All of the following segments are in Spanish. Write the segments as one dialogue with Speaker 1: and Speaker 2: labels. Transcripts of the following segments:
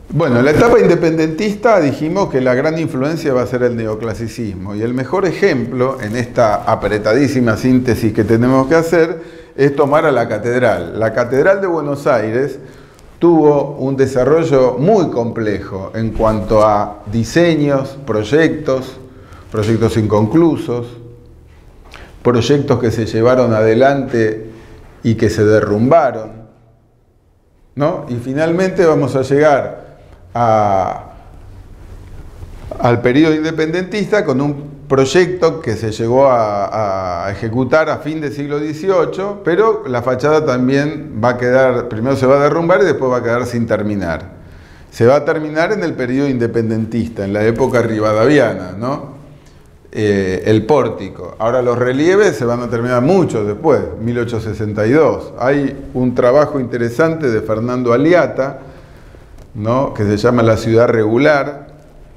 Speaker 1: Bueno, en la etapa independentista dijimos que la gran influencia va a ser el neoclasicismo, y el mejor ejemplo en esta apretadísima síntesis que tenemos que hacer es tomar a la catedral. La Catedral de Buenos Aires tuvo un desarrollo muy complejo en cuanto a diseños, proyectos inconclusos, proyectos que se llevaron adelante y que se derrumbaron, ¿no? Y finalmente vamos a llegar al periodo independentista con un proyecto que se llegó a ejecutar a fin del siglo XVIII, pero la fachada también va a quedar, primero se va a derrumbar y después va a quedar sin terminar. Se va a terminar en el periodo independentista, en la época rivadaviana, ¿no? El pórtico. Ahora los relieves se van a terminar mucho después, 1862. Hay un trabajo interesante de Fernando Aliata, ¿no?, que se llama La ciudad regular,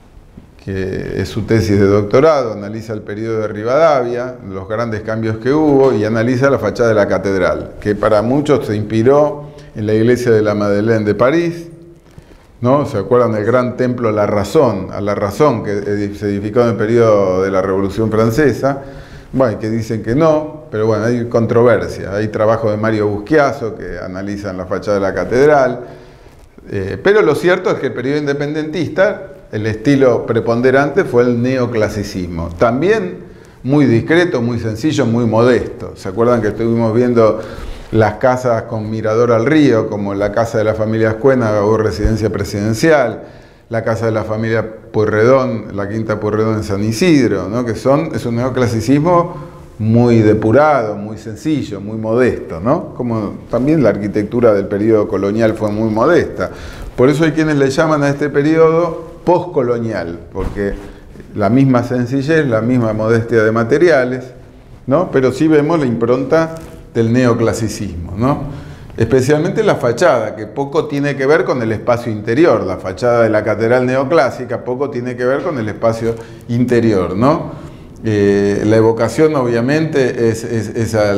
Speaker 1: que es su tesis de doctorado, analiza el periodo de Rivadavia, los grandes cambios que hubo, y analiza la fachada de la catedral, que para muchos se inspiró en la iglesia de la Madeleine de París, ¿no? ¿Se acuerdan del gran templo a la Razón, que se edificó en el periodo de la Revolución Francesa? Bueno, que dicen que no, pero bueno, hay controversia. Hay trabajo de Mario Buschiaso que analizan la fachada de la catedral. Pero lo cierto es que el periodo independentista, el estilo preponderante fue el neoclasicismo. También muy discreto, muy sencillo, muy modesto. ¿Se acuerdan que estuvimos viendo las casas con mirador al río, como la casa de la familia Ascuénaga o residencia presidencial, la casa de la familia Pueyrredón, la quinta Pueyrredón en San Isidro, ¿no?, que es un neoclasicismo muy depurado, muy sencillo, muy modesto, ¿no? Como también la arquitectura del periodo colonial fue muy modesta. Por eso hay quienes le llaman a este periodo postcolonial, porque la misma sencillez, la misma modestia de materiales, ¿no?, pero sí vemos la impronta del neoclasicismo, ¿no? Especialmente la fachada, que poco tiene que ver con el espacio interior. La fachada de la catedral neoclásica poco tiene que ver con el espacio interior, ¿no? La evocación obviamente es a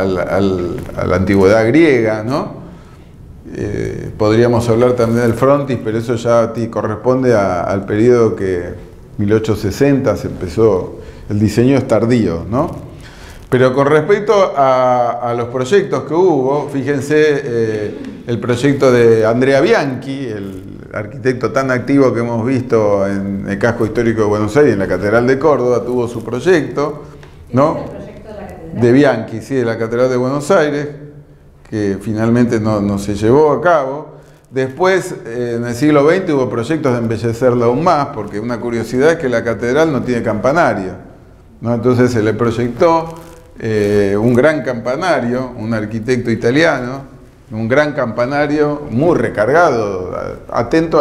Speaker 1: la antigüedad griega, ¿no? Podríamos hablar también del frontis, pero eso ya corresponde al periodo que 1860 se empezó, el diseño es tardío, ¿no? Pero con respecto a los proyectos que hubo, fíjense el proyecto de Andrea Bianchi, el arquitecto tan activo que hemos visto en el casco histórico de Buenos Aires, en la Catedral de Córdoba, tuvo su proyecto, ¿no?
Speaker 2: ¿Es el proyecto de la catedral?
Speaker 1: De Bianchi, sí, de la Catedral de Buenos Aires, que finalmente no se llevó a cabo. Después, en el siglo XX, hubo proyectos de embellecerla aún más, porque una curiosidad es que la catedral no tiene campanario, ¿no? Entonces se le proyectó un gran campanario, un arquitecto italiano, un gran campanario muy recargado, atento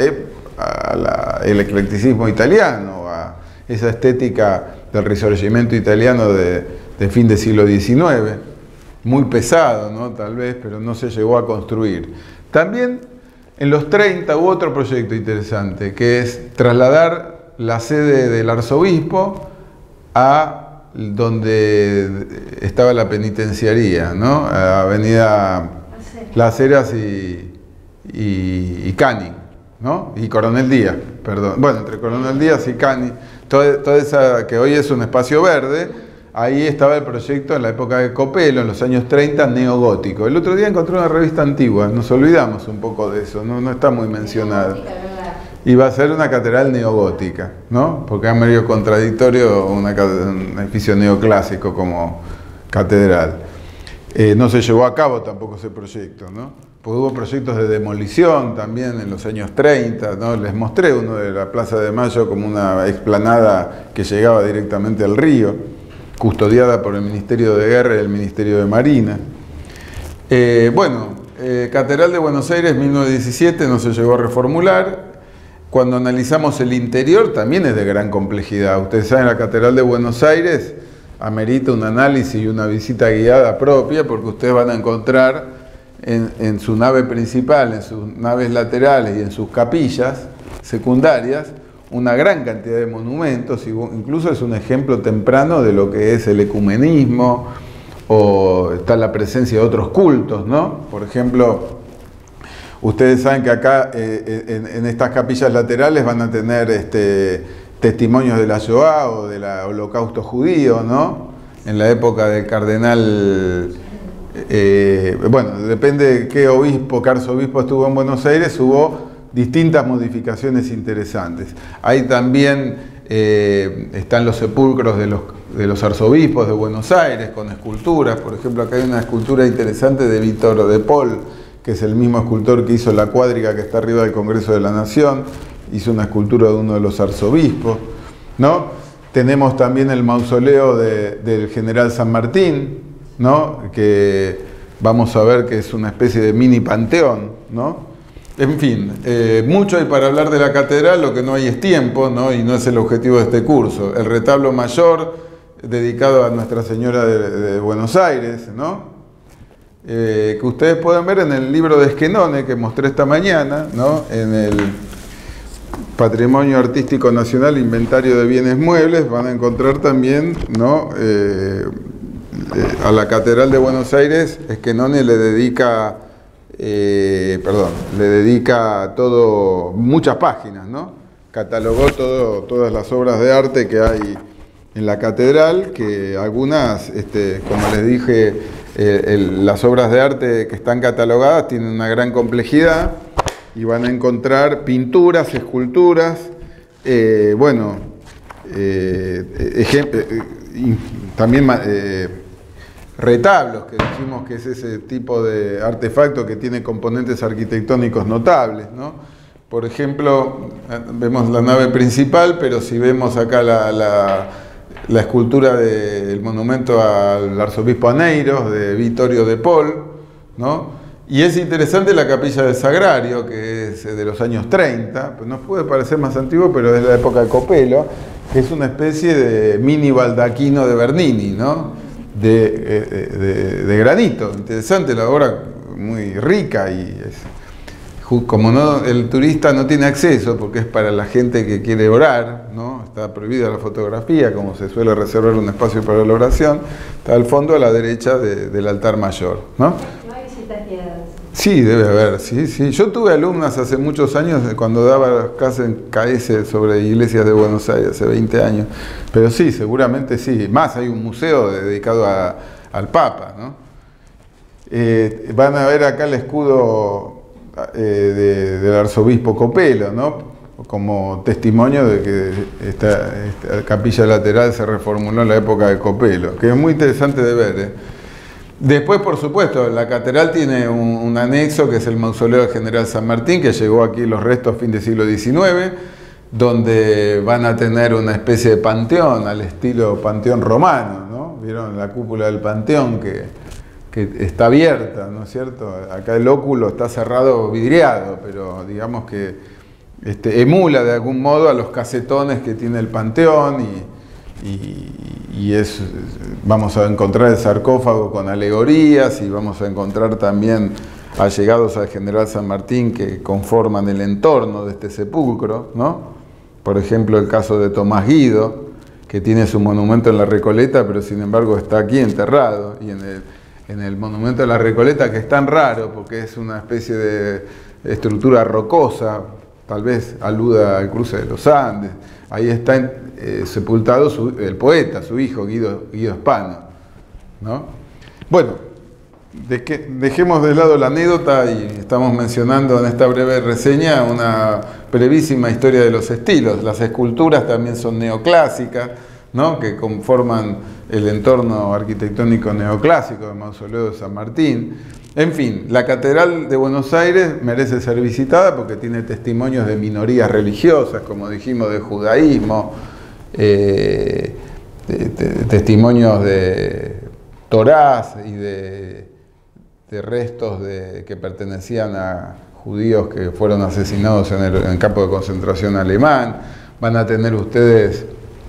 Speaker 1: al eclecticismo italiano, a esa estética del Risorgimento italiano de fin del siglo XIX, muy pesado, ¿no?, tal vez, pero no se llegó a construir. También en los 30 hubo otro proyecto interesante, que es trasladar la sede del arzobispo a donde estaba la penitenciaría, ¿no?, a Avenida Las Heras y Canning, ¿no?, y Coronel Díaz, perdón. Bueno, entre Coronel Díaz y Canning, toda esa que hoy es un espacio verde, ahí estaba el proyecto en la época de Copelo, en los años 30, neogótico. El otro día encontré una revista antigua, nos olvidamos un poco de eso, no está muy mencionada. Y va a ser una catedral neogótica, ¿no? Porque es medio contradictorio un edificio neoclásico como catedral. No se llevó a cabo tampoco ese proyecto, ¿no? Pues hubo proyectos de demolición también en los años 30, ¿no? Les mostré uno de la Plaza de Mayo como una explanada que llegaba directamente al río, custodiada por el Ministerio de Guerra y el Ministerio de Marina. Catedral de Buenos Aires, 1917, no se llegó a reformular. Cuando analizamos el interior también es de gran complejidad. Ustedes saben, la Catedral de Buenos Aires amerita un análisis y una visita guiada propia, porque ustedes van a encontrar en su nave principal, en sus naves laterales y en sus capillas secundarias una gran cantidad de monumentos, incluso es un ejemplo temprano de lo que es el ecumenismo, o está la presencia de otros cultos, ¿no? Por ejemplo, Ustedes saben que acá en estas capillas laterales van a tener testimonios de la Shoah o del holocausto judío, ¿no? En la época del cardenal, bueno, depende de qué obispo, qué arzobispo estuvo en Buenos Aires, hubo distintas modificaciones interesantes. Ahí también están los sepulcros de los arzobispos de Buenos Aires con esculturas. Por ejemplo, acá hay una escultura interesante de Víctor de Paul, que es el mismo escultor que hizo la cuadriga que está arriba del Congreso de la Nación, hizo una escultura de uno de los arzobispos, ¿no? Tenemos también el mausoleo del general San Martín, ¿no? Que vamos a ver que es una especie de mini panteón, ¿no? En fin, mucho hay para hablar de la catedral, lo que no hay es tiempo, ¿no? Y no es el objetivo de este curso. El retablo mayor, dedicado a Nuestra Señora de Buenos Aires, ¿no? Que ustedes pueden ver en el libro de Esquenone que mostré esta mañana, ¿no? En el Patrimonio Artístico Nacional, Inventario de Bienes Muebles, van a encontrar también, ¿no? A la Catedral de Buenos Aires, Esquenone le dedica, muchas páginas, ¿no? Catalogó todas las obras de arte que hay en la catedral, que algunas, como les dije, las obras de arte que están catalogadas tienen una gran complejidad y van a encontrar pinturas, esculturas, también retablos, que decimos que es ese tipo de artefacto que tiene componentes arquitectónicos notables, ¿no? Por ejemplo, vemos la nave principal, pero si vemos acá la escultura del monumento al arzobispo Aneiros, de Vittorio de Paul, ¿no? Y es interesante la capilla del Sagrario, que es de los años 30, pues nos puede parecer más antiguo, pero es de la época de Copelo, que es una especie de mini baldaquino de Bernini, ¿no? De granito. Interesante la obra, muy rica, y como el turista no tiene acceso, porque es para la gente que quiere orar, ¿no? Está prohibida la fotografía, como se suele reservar un espacio para la oración, está al fondo a la derecha del altar mayor, ¿no?
Speaker 2: ¿No hay visitas guiadas?
Speaker 1: Sí, debe haber, sí, sí. Yo tuve alumnas hace muchos años cuando daba clases en KS sobre iglesias de Buenos Aires, hace 20 años. Pero sí, seguramente sí. Más, hay un museo dedicado al Papa, ¿no? Van a ver acá el escudo del arzobispo Copelo, ¿no? Como testimonio de que esta capilla lateral se reformuló en la época de Copelo, que es muy interesante de ver, ¿eh? Después, por supuesto, la catedral tiene un anexo que es el mausoleo del general San Martín, que llegó aquí los restos a fin del siglo XIX, donde van a tener una especie de panteón al estilo panteón romano, ¿no? ¿Vieron la cúpula del panteón que está abierta, ¿no es cierto? Acá el óculo está cerrado, vidriado, pero digamos que emula de algún modo a los casetones que tiene el panteón vamos a encontrar el sarcófago con alegorías y vamos a encontrar también allegados al general San Martín que conforman el entorno de este sepulcro, ¿no? Por ejemplo, el caso de Tomás Guido, que tiene su monumento en la Recoleta, pero sin embargo está aquí enterrado, y en el monumento de la Recoleta, que es tan raro porque es una especie de estructura rocosa, tal vez aluda al cruce de los Andes, ahí está sepultado el poeta, su hijo, Guido Spano, ¿no? Bueno, dejemos de lado la anécdota y estamos mencionando en esta breve reseña una brevísima historia de los estilos. Las esculturas también son neoclásicas, ¿no? Que conforman el entorno arquitectónico neoclásico del mausoleo de San Martín. En fin, la Catedral de Buenos Aires merece ser visitada porque tiene testimonios de minorías religiosas, como dijimos, de judaísmo, testimonios de Torás y de restos que pertenecían a judíos que fueron asesinados en el campo de concentración alemán. Van a tener ustedes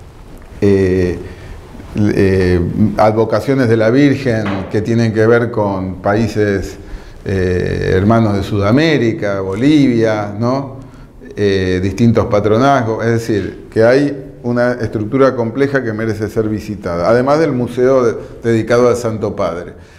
Speaker 1: advocaciones de la Virgen que tienen que ver con países hermanos de Sudamérica, Bolivia, ¿no? Distintos patronazgos, es decir, que hay una estructura compleja que merece ser visitada, además del museo dedicado al Santo Padre.